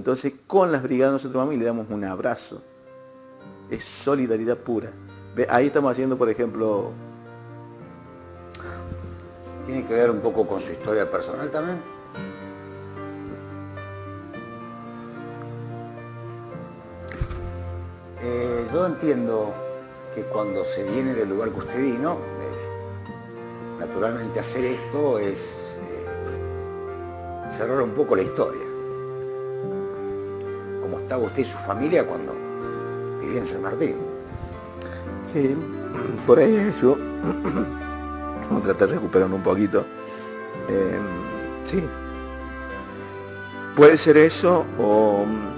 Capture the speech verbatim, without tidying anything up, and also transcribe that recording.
Entonces con las brigadas nosotros vamos y le damos un abrazo. Es solidaridad pura. ¿Ve? Ahí estamos haciendo, por ejemplo... ¿Tiene que ver un poco con su historia personal también? Eh, yo entiendo que cuando se viene del lugar que usted vino, eh, naturalmente hacer esto es eh, cerrar un poco la historia. Como estaba usted y su familia cuando vivía en San Martín. Sí, por ahí eso. Vamos a tratar de recuperar un poquito. Eh, sí. Puede ser eso o...